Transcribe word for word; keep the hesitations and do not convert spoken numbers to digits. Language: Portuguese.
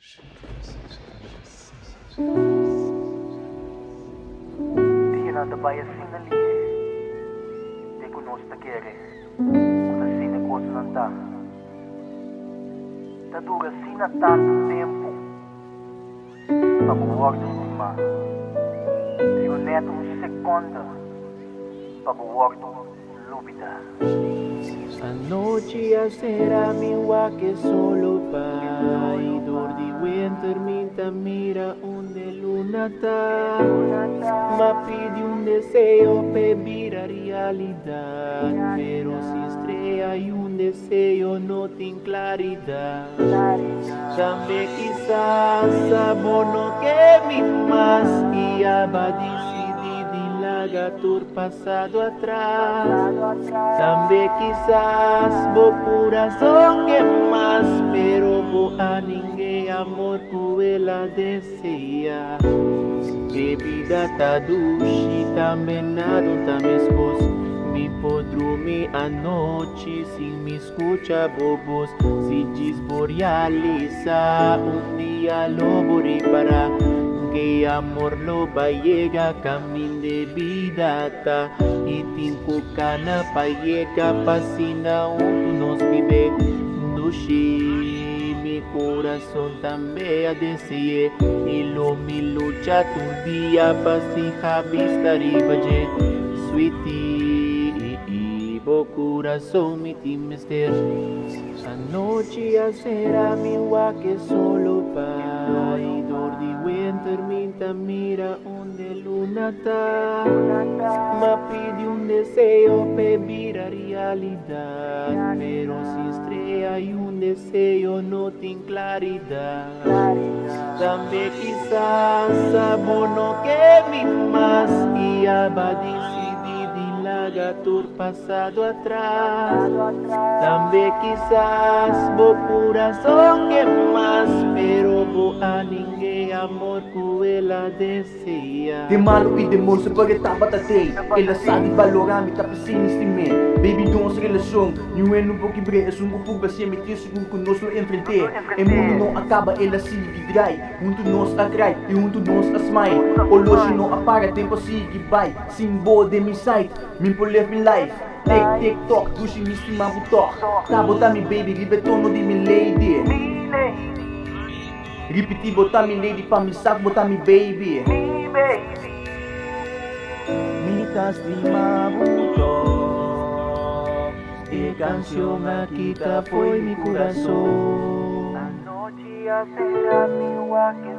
Di nada vai assim ali. Te conosco te quer. Quando assim a coisa não tá. Tá dura assim há tanto tempo. Para o de cima. Digo neto um segundo. Para o lúbida. Anoche será mi que solo vai Dor di winter minta mira onde luna tá Ma pide un deseo pedir a realidad Pero si estrella y un deseo no tiene claridad También quizás abono que mi más y abadis Gator pasado atrás También quizás bo corazón que más Pero bo a ninguém amor que ela desea Que vida ta dushi também nada também escos Mi podrumi a noite sin me escucha bobos Si desborealiza un día lo borri para Que amor lo va llega camino de vida ta y tinco cana pa llega pasina un nos vive dushi mi corazón también a desee y lo mi lucha tu día pasija vista arriba je sweetie bo corazón mi timester anoche será mi que solo pa y dor di winter minta mira onde luna tá Ma pide un deseo pedir a realidad Pero si estrella y un deseo no tiene claridad También quizás abono que mi más y abadisi Gator pasado atrás También quizás bo corazón que más Pero bo a ninguém amor que ela desea De malo e de moça para tamba tatei Ela sabe valorar me tá piscina estime Baby nossa relação New é no pouco bre é um grupo pra se meter seguro que nós lo enfrentei E mundo não acaba ela se vidrai Mundo nós atrai e mundo nós a smile O loja não apaga tempo sigue vai Simbo de mi site Min på live min life Tek tek tok Dushi mi stima butok Ta bota mi baby Ribetono di mi lady Ripeti bota mi lady Pa mi sak bota mi baby Mi ta stima butok E canción aqui tá foi mi coração Anoche será mi que